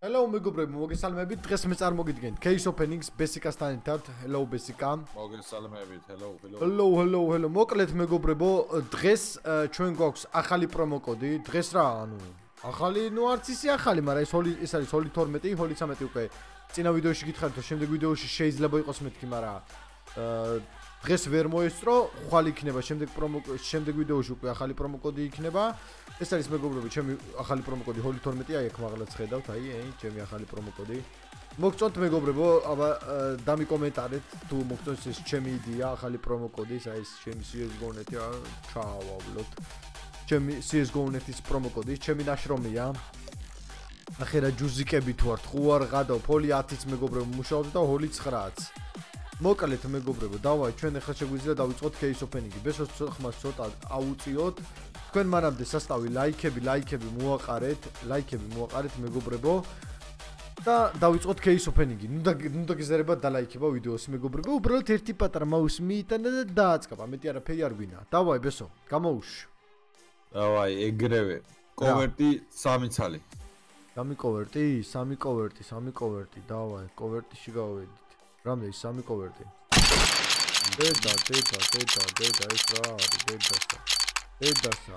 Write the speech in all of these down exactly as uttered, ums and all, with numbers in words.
Hello მეგობრებო, მოგესალმებით. დღეს მე წარმოგიდგენთ Case Openings Basic-ასთან ერთად. Hello Basic-ა. მოგესალმებით. Hello, hello. Hello, hello, hello. მოკლედ მეგობრებო, დღეს ჩვენ გვაქვს ახალი პრომო კოდი. დღეს რა, ანუ ახალი, ну არც ისე ახალი, მაგრამ ეს ჰოლი ეს არის ჰოლი თორმეტი, ჰოლი ცხრამეტი უკვე წინა ვიდეოში გითხარით, რომ შემდეგ ვიდეოში შეიძლება იყოს მეთქი, მაგრამ აა დღეს ვერ მოესწრო, ხვალ იქნება შემდეგ პრომო შემდეგ ვიდეოში უკვე ახალი პრომო კოდი იქნება. ეს არის მეგობრებო, ჩემი ახალი პრომო კოდი ჰოლი თორმეტი, აი აქ მაღლაც ხედავთ, აი, აი, ჩემი ახალი პრომო კოდი. მოგწონთ მეგობრებო, აბა დამიკომენტარეთ თუ მოგწონთ ეს ჩემი იდეა, ახალი პრომო კოდის, აი ეს ჩემი C S G O net-ი, ჩავავლოთ. ჩემი C S G O net-ის პრომო კოდი, ჩემი ნაშრომია. ახერა ჯუზიკები თუ არ ხუარ ღადავ, ფოლი ათიც მეგობრებო მუშაობს და ჰოლი ცხრააც. მოკლედ მეგობრებო, დავაი ჩვენ ახლა შეგვიძლია დავიწყოთ case opening-ი. ბესოს ხმას ცოტა აუწიოთ. თქვენ მანამდე სასტავი ლაიქები, ლაიქები მოაყარეთ, ლაიქები მოაყარეთ მეგობრებო. და დავიწყოთ case opening-ი. ნუ და ნუ დაგიზარება დალაიქება ვიდეოს მეგობრებო. უბრალოდ ერთი პატარა მაუსი მიიტანა და დააწყება. მეტი არაფერი არ გვინდა. დავაი ბესო, გამოუშვი. დავაი, ეგრევე. კოვერტი სამი ცალი. სამი კოვერტი, სამი კოვერტი, სამი კოვერტი, დავაი, კოვერტიში გავედით. რამდენი სამი კოვერტი. დედა, დედა, დედა, დედა, ეს რა არის, დედასა. დედასა.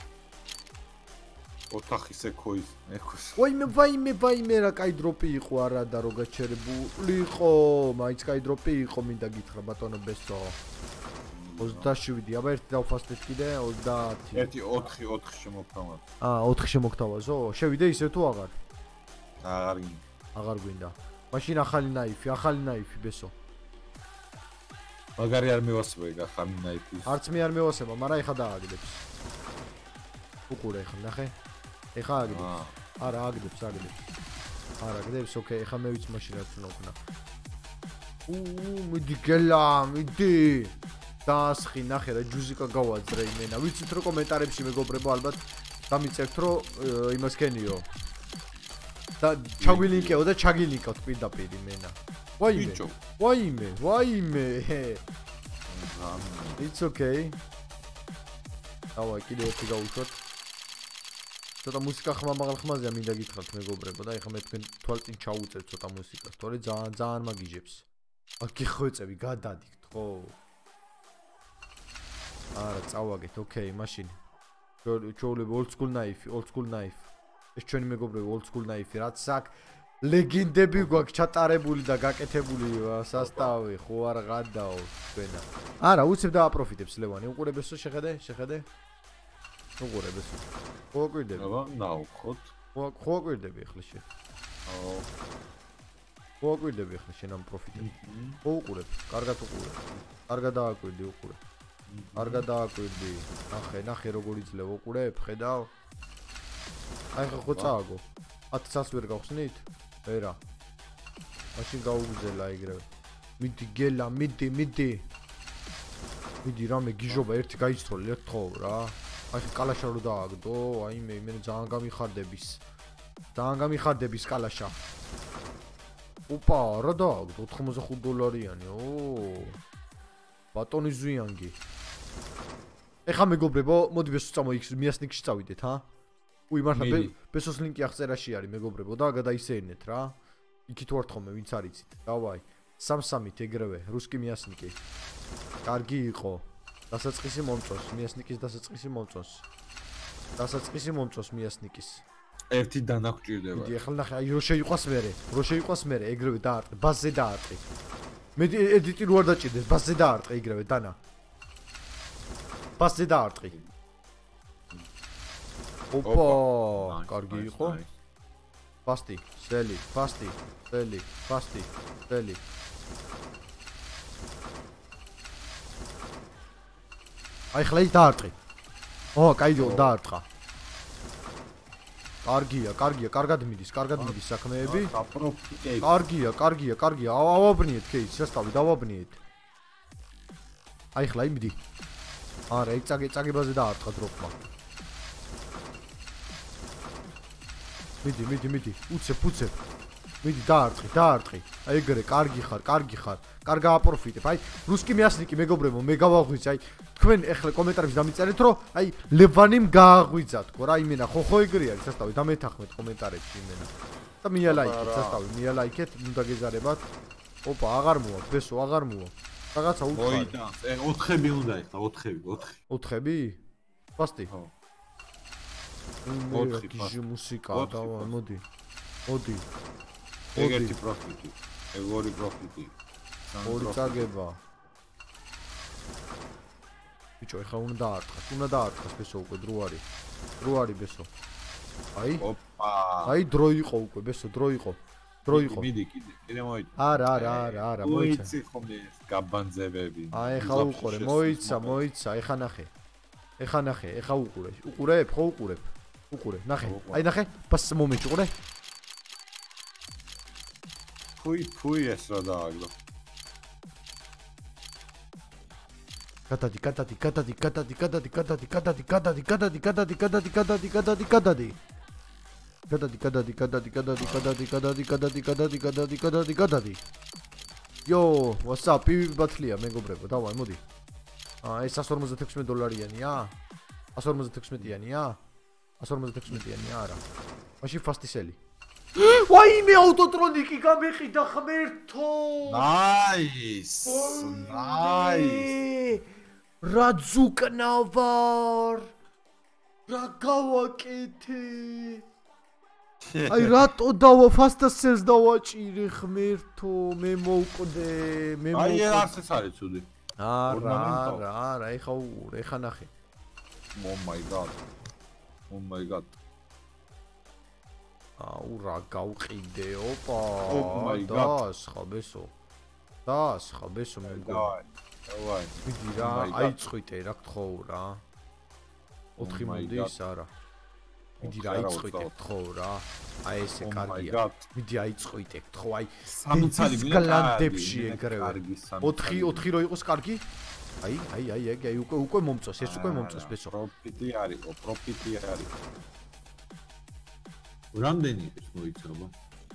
ოთახის ეკოის, ეკოს. ვაიმე, ვაიმე, ვაიმე, რა კაი დროპი იყო არა და რო გაჩერებული იყო, მაინც კაი დროპი იყო, მინდა გითხრა ბატონო ბესო. ოცდაშვიდი, აბა ერთი დავფასდეთ კიდე, ოცდაათი. ერთი ოთხი, ოთხი შემოგთავაზ. აა, ოთხი შემოგთავაზო? შევიდე ისე თუ აღარ? აღარ გინდა. აღარ გვინდა. მაშინ ახალი ნაიფი, ახალი ნაიფი ბესო. მაგარი არ მევასწრე ახალი ნაიფის. არც მე არ მევასება, მაგრამ ეხა დააგდებს. უყურე ეხა, ნახე. ეხა აგდებს. არა, აგდებს, აგდებს. არა, აგდებს, ოკეი, ეხა მე ვიცი მაშინ რაც უნდა ვქნა. უუ, მიდი გელა, მიდი. დაასხი, ნახე რა, ჯუზიკა გავაძრე იმენა. ვიცით რომ კომენტარებში მეგობრებო ალბათ დამიწერთ რომ იმას ქენიო. და ჩაგვილინკეო და ჩაგილინკავთ პირდაპირ იმენა. ვაიმე. ვაიმე, ვაიმე. It's okay. დავაი, კიდე ერთი გავუშვათ. ცოტა მუსიკა ხმამაღალ ხმაზეა მინდა გითხრათ მეგობრებო და ეხლა მე თქვენ თვალწინ ჩაუწევთ ცოტა მუსიკას, თორე ძალიან ძალიან მაგიჟებს. აქ გიხვეწები, გადადიქთ, ხო? არა, წავაგეთ, ოკეი, მაშინ. ჩოულები old school knife, old school knife. ეს ჩვენი მეგობრები old school knife, რაც აქ ლეგენდები გვაქვს ჩატარებული და გაკეთებული სასტავი, ხო არ გადაო თქვენა. არა, უცებ დააპროფიტებს ლევანი, უყურებესო შეხედე, შეხედე. უყურებესო. ხო აკვირდები? აბა, ნაუხოთ. ხო ხო აკვირდები ახლა შე. აო. ხო აკვირდები ახლა შენ ამ პროფიტებს. ხო უყურებ, კარგად უყურებ. კარგად დააკვირდი, უყურე. კარგად დააკვირდი. ნახე, ნახე როგორ იძლევ, უყურებ, ხედავ. აი ხო წააგო. ათს ვერ გავხსნით? ვერა. მაშინ გაუგზელა ეგრევე. მიდი გელა, მიდი, მიდი. მიდი რამე გიჟობა ერთი გაიცროლე ერთხო რა. აი კალაშა რო დააგდო, აი მე მე ძალიან გამიხარდების. ძალიან გამიხარდების კალაშა. ოპა, რა დააგდო ოთხმოცდახუთი დოლარიანი. ო. ბატონი ზვიანგი. ეხა მეგობრებო, მოდი ბესო წამოიქს მიასნიკში წავიდეთ, ჰა? უი მართლა ბესოს ლინკი აღწერაში არის მეგობრებო და გადაისეირნეთ რა. იქით ვართ ხოლმე ვინც არიცით. დავაი. სამსამით ეგრევე, რუსკი მიასნიკი. კარგი იყო. დასაწყისი მომწონს, მიასნიკის დასაწყისი მომწონს. დასაწყისი მომწონს მიასნიკის. ერთი დანა გვჭირდება. მიდი ახლა ნახე, აი რო შეიყვას მერე, რო შეიყვას მერე ეგრევე დაარტყი, ბაზზე დაარტყი. მე ედიტი რო არ დაჭირდეს, ბაზზე დაარტყი ეგრევე დანა. ბაზზე დაარტყი. ოპა, კარგი იყო. ფასტი, სელი, ფასტი, სელი, ფასტი, სელი. აი ხლა ის დაარტყი. ო, კაიო, დაარტყა. კარგია, კარგია, კარგად მიდის, კარგად მიდის საქმეები. კარგია, კარგია, კარგია. ავაბნიეთ кейს, სასტავი დავაბნიეთ. აი ხლა იმდი. არა, ეგ წაგე წაგებაზე დაარტყა დროპმა. მიდი, მიდი, მიდი. უცებ, უცებ. მიდი დაარტყი, დაარტყი. აი ეგრე, კარგი ხარ, კარგი ხარ. კარგა აპროფიტებ. აი, რუსკი მიასნიკი მეგობრებო, მე გავაღვიძე. აი, თქვენ ეხლა კომენტარებში დამიწერეთ, რომ აი ლევანიმ გააღვიძა თქო რა, იმენა ხო ხო ეგრე არის, სასტავი დამეთახმეთ კომენტარებში იმენა. და მიალაიქეთ, სასტავი, მიალაიქეთ, ნუ დაგეზარებათ. ოპა, აღარ მოაქვს, ბესო, აღარ მოაქვს. რაღაცა უთხარი. მოიდა, ოთხები უნდა ეხლა, ოთხები, ოთხი. ოთხები? ფასტი? ხო. ოთხი ფასტი მუსიკა, დავა, მოდი. მოდი. ეგეთი პროფიტი, ეგორი პროფიტი. ორი წაგება. ბიჭო, ეხლა უნდა დაარტყას, უნდა დაარტყას ბესო უკვე დრო არის. დრო არის ბესო. აი? ოპა. აი დრო იყო უკვე ბესო, დრო იყო. დრო იყო. მიდი კიდე, კიდე მოიცა. არა, არა, არა, არა, მოიცა. მოიცი ხომ ეს გაბანძებები. აი, ეხლა უყურე, მოიცა, მოიცა, ეხლა ნახე. ეხლა ნახე, ეხლა უყურე. უყურებ, ხო უყურებ. უყურე, ნახე. აი ნახე, პას მომენტი უყურე. ფუი, ფუი ეს რა დააგდო. გადადი, გადადი, გადადი, გადადი, გადადი, გადადი, გადადი, გადადი, გადადი, გადადი, გადადი, გადადი, გადადი, გადადი. გადადი, გადადი, გადადი, გადადი, გადადი, გადადი, გადადი, გადადი, გადადი, გადადი, გადადი. Yo, what's up? პივი ბათლია, მეგობრებო, დავაი, მოდი. აა, ეს one forty-six დოლარიანია? one forty-six-იანია? one forty-six-იანია არა. მაშინ ფასტისელი. ვაიმე ავტოტრონიკი გამეყიდა ღმერთო! Nice! Nice! რა ძუკნა ვარ! რა გავაკეთე! აი რატო დავა ფასტასელს დავაჭირე ღმერთო, მე მოვკვდე, მე მოვკვდე. აი არც ეს არის ცუდი. არა, არა, არა, ეხა უყურე, ეხა ნახე. Oh my god. Oh my god. აუ რა გავყიდე, ოპა. Oh my god. დასხა ბესო. დასხა ბესო მე მგონი. დავაი. მიდი რა, აიწყვიტე რა გთხოვ რა. ოთხი მოდის არა. მიდი რა აიწყვიტე გთხოვ რა. აი ესე კარგია. მიდი აიწყვიტე გთხოვ, აი სამი წალი მინდა გლანდებში ეგრევე. ოთხი, ოთხი რო იყოს კარგი? აი, აი, აი, აი, აი, უკვე უკვე მომწოს, ეს უკვე მომწოს ბესო. პროფიტი არისო, პროფიტი არის. რამდენი ის მოიცავ?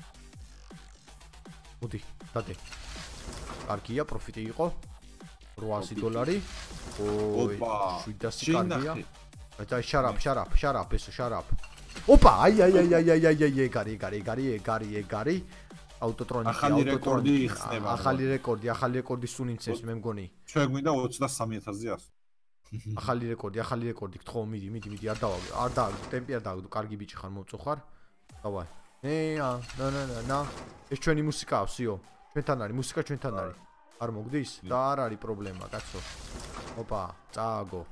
მოდი, დადე. კარგია, პროფიტი იყო. ოთხასი დოლარი. ოი, შვიდასი კარგია. აი, შარაპ, შარაპ, შარაპ, ბესო, შარაპ. ოპა, აი, აი, აი, აი, აი, აი, აი, ეგარი, ეგარი, ეგარი, ეგარი, ეგარი. აუტოტრონიკი, ახალი რეკორდი იხსნება. ახალი რეკორდი, ახალი რეკორდი სუნინცეს მე მგონი. ჩვენ გვინდა ოცდასამი ათასზე ასო. ახალი რეკორდი, ახალი რეკორდი, გთხოვ, მიდი, მიდი, მიდი, არ დავაგ, არ დავაგ, ტემპი არ დავაგ, კარგი ბიჭი ხარ, მომწო ხარ. დავაი. ეა, ნა, ნა, ნა, ნა. ეს ჩვენი მუსიკაა, ვსიო. ჩვენთან არის, მუსიკა ჩვენთან არის. არ მოგდის? და არ არის პრობლემა, კაცო. ოპა, წააგო.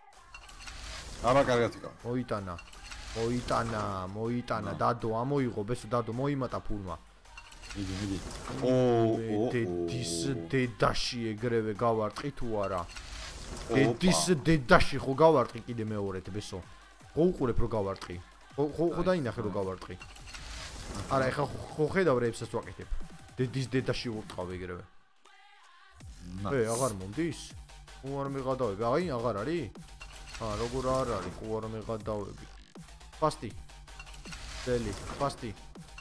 აბა კარგად იქა. მოიტანა. მოიტანა, მოიტანა, დადო, ამოიღო, ბესო, დადო, მოიმატა ფულმა. მიდი, მიდი. ო, დედის დედაში ეგრევე გავარტყი თუ არა? დედის დედაში ხო გავარტყი კიდე მეორედ, ბესო. ხო უყურებ რო გავარტყი. ხო ხო დაინახე რო გავარტყი. არა, ეხა ხო ხედავ რეებსაც ვაკეთებ. დედის დედაში ვურტყავ ეგრევე. ე, აღარ მომდის? უ არ მეღადავები. აი, აღარ არის? აა, როგორ არ არის? უ არ მეღადავები. ფასტი. ძელი, ფასტი.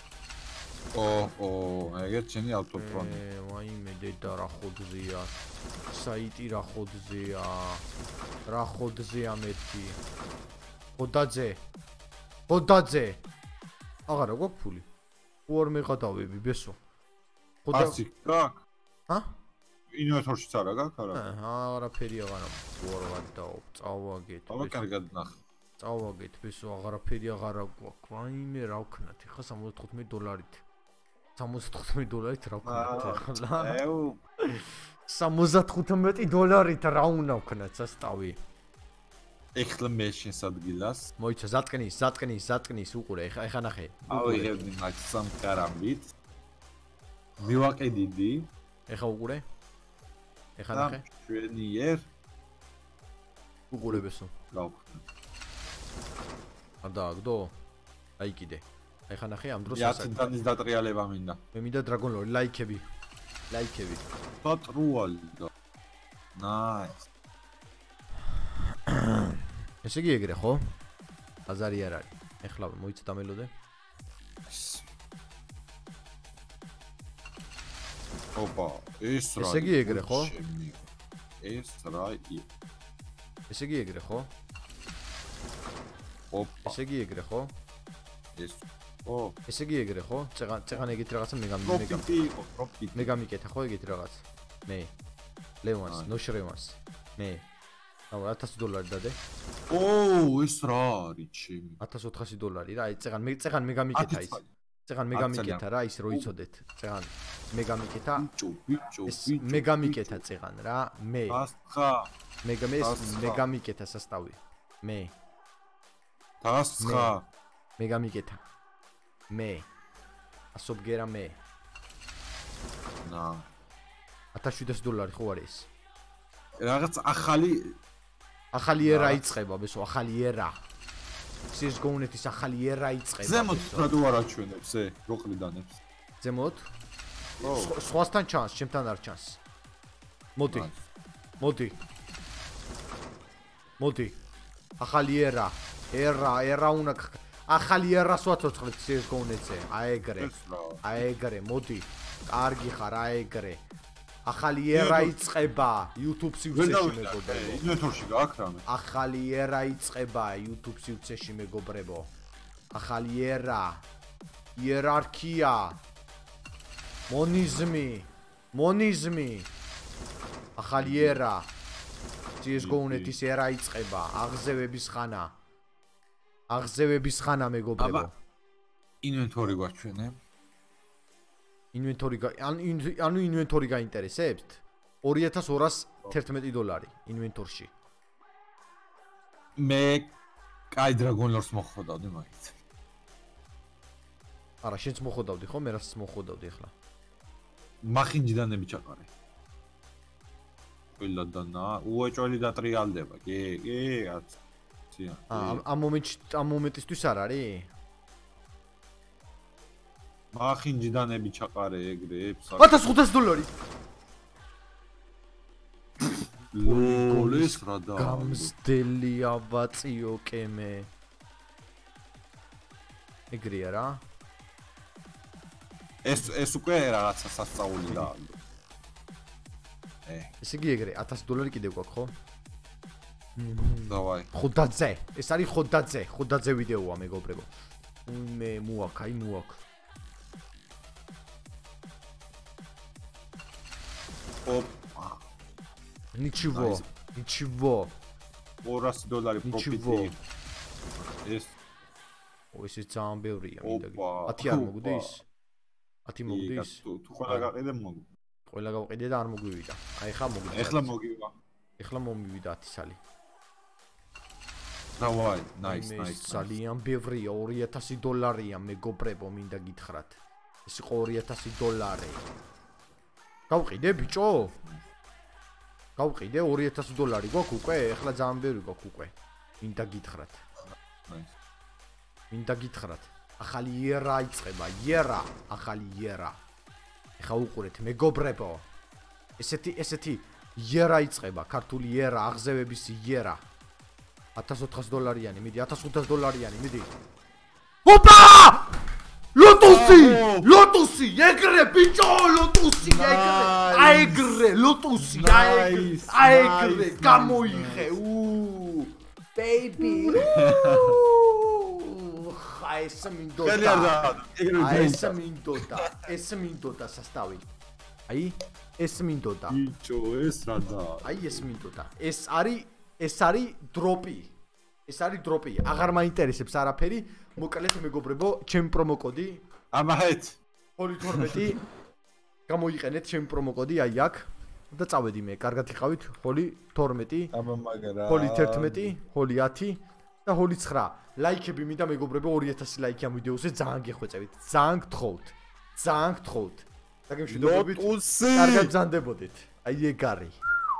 ო, ო, ეგეთ შენი ავტოტრონი. ე, ვაიმე დედა რა ხოძია. საიტი რა ხოძია. რა ხოძია მეთქი. ხოდაძე. ხოდაძე. აღარა გვაქვს ფული. უ არ მეღადავები, ბესო. ხოდა ასი გაკ? ჰა? ინვესტორშიც არა გაკ არა? აა, არაფერი აღარა ვარვადაო, წავაგეთ. აბა კარგად ნახე. წავაგეთ, ბესო, აღარაფერი აღარა გვაქვს. ვაიმე რა ვქნათ, ხა სამოცდათხუთმეტი დოლარით. სამოცდათხუთმეტი დოლარით რა ვქნათ ახლა? ეუ. სამოცდათხუთმეტი დოლარით რა უნდა ვქნათ სასტავი? ეხლა მე შენ სადგილას. მოიცა, ზატკნის, ზატკნის, ზატკნის უყურე, ეხა ეხა ნახე. ავიღებდი მაგსამ კარამბით. მივაყედიდი. ეხა უყურე. ეხა ნახე. ჩვენი ер უყურებესო. გავხსნა. არ დააგდო? აი კიდე. ეხა ნახე ამ დროს ასაკ. იათიდან დატრიალება მინდა. მე მინდა დრაგონ ლორი, ლაიქები. ლაიქები. პატრუალდა. ნაის. ესე იგი ეგრე ხო? აზარი არ არის. ეხლა მოიცა დამელოდე. ოპა, ეს რა? ესე იგი ეგრე, ხო? ეს რა? ესე იგი ეგრე, ხო? ოპა. ესე იგი ეგრე, ხო? ეს ო, ესე იგი ეგრე, ხო? წეღან წეღან ეგეთი რაღაცა მე გამი პროფიტი იყო, პროფიტი. მე გამიკეთა ხო ეგეთი რაღაც. მე ლევანს, ნოშრევანს. მე აუ ათასი დოლარი დადე. ო, ეს რა არის ჩემი? ათას ოთხასი დოლარი რა, აი წეღან მე წეღან მე გამიკეთა ის. წეღან მე გამიკეთა რა ის რო იცოდეთ. წეღან მე გამიკეთა. ბიჭო, ბიჭო, ეს ბიჭო. მე გამიკეთა წეღან რა, მე. დასხა. მე გამე მე გამიკეთა სასტავი. მე. დასხა. მე გამიკეთა. მე. ასობგერა მე. ნა. ათას შვიდასი დოლარი ხო არის? რაღაც ახალი ახალი ერა იწყება, ბესო, ახალი ერა. C S G O-ნეთის ახალი ერა იწყება. ზემოთ რატო არ აჩვენებს ე? როყლიდანებს. ზემოთ? ო, სხვასთან ჩანს, ჩემთან არ ჩანს. მოდი. მოდი. მოდი. ახალი ერა. ერა, ერა უნდა ახალი ერას ვაცოცხლეთ C S G O-ნეთზე. აი ეგრე. აი ეგრე, მოდი. კარგი ხარ, აი ეგრე. ახალი ერა იწყება YouTube სივრცეში მეგობრებო. ინვენტორში გაქვს რამე? ახალი ერა იწყება YouTube სივრცეში მეგობრებო. ახალი ერა. იერარქია. მონიზმი. მონიზმი. ახალი ერა. C S G O-ნეთის ერა იწყება. აღზევების ხანა. აღზევების ხანა მეგობრებო. ინვენტორი გვაჩვენე? ინვენტორი ანუ ინვენტორი გაინტერესებთ? ორი ათას ორას თერთმეტი დოლარი ინვენტორში. მე კაი დრაგონ ლორს მოხოდავდი მაგით. არა, შენც მოხოდავდი ხო? მე რას მოხოდავდი ახლა? მახინჯდანები ჩაყარე. ყველა დანა, უეჭველი დატრიალდება. კი, კი, აც. ცია. აა, ამ მომენტში ამ მომენტისთვის არ არის? მახინჯდანები ჩაყარე ეგრე. ათას ხუთასი დოლარი. ლოლის რა და გამსდელი აბაწიო კემე. ეგრეა რა. ეს ეს უკვე რაღაცა სასწაული და ე ესე იგი ეგრე ათასი დოლარი კიდევ გვაქვს ხო? დავაი. ხოდაძე. ეს არის ხოდაძე. ხოდაძე ვიდეოა მეგობრებო. მე მოაქ, აი მოაქ. ოპა. Ничего. Ничего. ორასი დოლარი პროფიტი. ეს ო ესე ძალიან ბევრია მინდა. ოპა. ათი არ მოგდის? ათი მოგდის? თუ ყველა გაყიდე მოგ. ყველა გავყიდე და არ მოგვივიდა. აი ხა მოგიდა. ეხლა მოგივა. ეხლა მომივიდა ათი სალი. დავაი, ნაის, მე ნაის. ძალიან ბევრია, ორი ათასი დოლარია მეგობრებო, მინდა გითხრათ. ეს იყო ორი ათასი დოლარი. გავყიდე ბიჭო? გავყიდე ორი ათასი დოლარი გვაქვს უკვე? ეხლა ძალიან ბევრი გვაქვს უკვე. მინდა გითხრათ. ნაის. მინდა გითხრათ. ახალი იერა იწყება, იერა, ახალი იერა. ეხა უყურეთ მეგობრებო. ესეთი ესეთი იერა იწყება, ქართული იერა, აღზევების იერა. ათას ოთხასი დოლარიანი, მიდი, ათას ხუთასი დოლარიანი, მიდი. ოპა! ლოტუსი! ლოტუსი! ეგრე ბიჭო, ლოტუსი, ეგრე. აეგრე, ლოტუსი, აეგრე. აეგრე, გამოიღე. უ! ბეიბი. აი ეს მინდოდა. აი ეს მინდოდა. ეს მინდოდა სასტავი. აი ეს მინდოდა. ბიჭო, ეს რა და? აი ეს მინდოდა. ეს არის ეს არის დროპი. ეს არის დროპი. აღარ მაინტერესებს არაფერი. მოკლედ მეგობრებო, ჩემი პრომო კოდი ამაეთ. ჰოლი თორმეტი გამოიყენეთ ჩემი პრომო კოდი აი აქ და წავედი მე. კარგად იყავით. ჰოლი თორმეტი, აბა მაგრა. ჰოლი თერთმეტი, ჰოლი ათი და ჰოლი ცხრა. ლაიქები მინდა მეგობრებო, ორი ათასი ლაიქი ამ ვიდეოზე ძალიან გეხვეწებით. ძალიან გთხოვთ. ძალიან გთხოვთ. დაგემშვიდობებით. კარგად ბრძანდებოდეთ. აი ეგ არის.